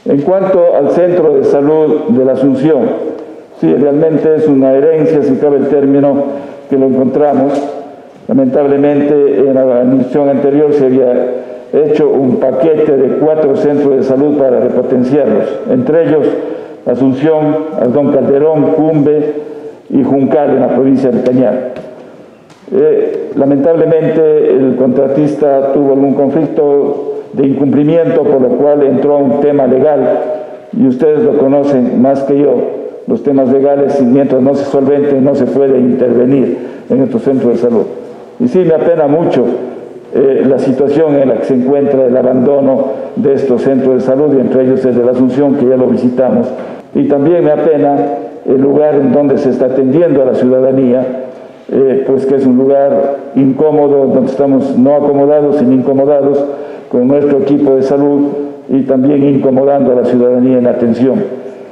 En cuanto al Centro de Salud de la Asunción, sí, realmente es una herencia, si cabe el término, que lo encontramos. Lamentablemente, en la administración anterior se había hecho un paquete de 4 centros de salud para repotenciarlos, entre ellos Asunción, Aldón Calderón, Cumbe y Juncal en la provincia de Cañar. Lamentablemente, el contratista tuvo algún conflicto de incumplimiento, por lo cual entró a un tema legal, y ustedes lo conocen más que yo. Los temas legales, mientras no se solventen, no se puede intervenir en estos centros de salud. Y sí, me apena mucho la situación en la que se encuentra el abandono de estos centros de salud, y entre ellos el de la Asunción, que ya lo visitamos. Y también me apena el lugar en donde se está atendiendo a la ciudadanía, pues que es un lugar incómodo, donde estamos no acomodados, sino incomodados con nuestro equipo de salud, y también incomodando a la ciudadanía en la atención.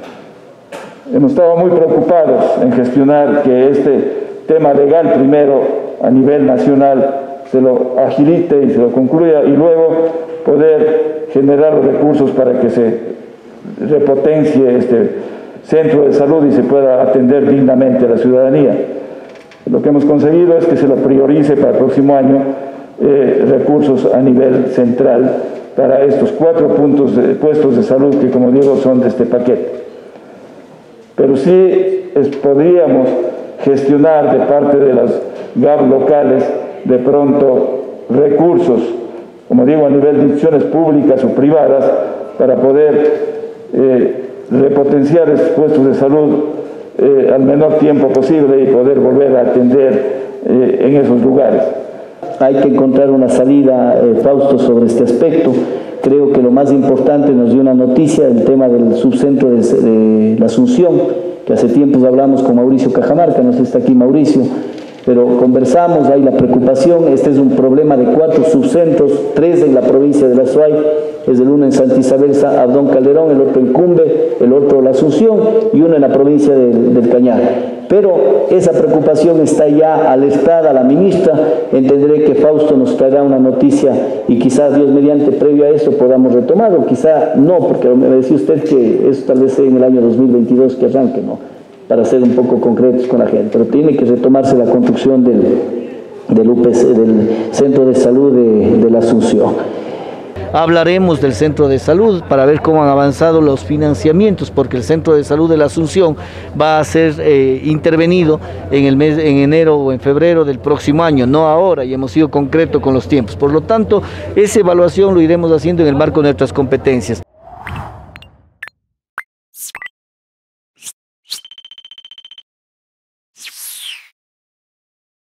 Hemos estado muy preocupados en gestionar que este tema legal, primero a nivel nacional, se lo agilite y se lo concluya, y luego poder generar los recursos para que se repotencie este centro de salud y se pueda atender dignamente a la ciudadanía. Lo que hemos conseguido es que se lo priorice para el próximo año recursos a nivel central para estos 4 puestos de salud que, como digo, son de este paquete. Pero sí podríamos gestionar de parte de las GAB locales de pronto recursos, como digo, a nivel de instituciones públicas o privadas, para poder repotenciar estos puestos de salud al menor tiempo posible y poder volver a atender en esos lugares. Hay que encontrar una salida, Fausto, sobre este aspecto. Creo que lo más importante, nos dio una noticia del tema del subcentro de la Asunción, que hace tiempos hablamos con Mauricio Cajamarca, no sé si está aquí Mauricio, pero conversamos, hay la preocupación. Este es un problema de 4 subcentros, 3 en la provincia de La Suay, es el uno en Santa Isabel, Abdón Calderón, el otro en Cumbe, el otro La Asunción, y uno en la provincia del Cañar. Pero esa preocupación está ya alertada a la ministra. Entenderé que Fausto nos traerá una noticia y quizás, Dios mediante, previo a eso podamos retomar, o quizá no, porque me decía usted que eso tal vez sea en el año 2022 que arranque, ¿no?, para ser un poco concretos con la gente, pero tiene que retomarse la construcción del Centro de Salud de la Asunción. Hablaremos del centro de salud para ver cómo han avanzado los financiamientos, porque el centro de salud de la Asunción va a ser intervenido en enero o en febrero del próximo año, no ahora, y hemos sido concretos con los tiempos. Por lo tanto, esa evaluación lo iremos haciendo en el marco de nuestras competencias.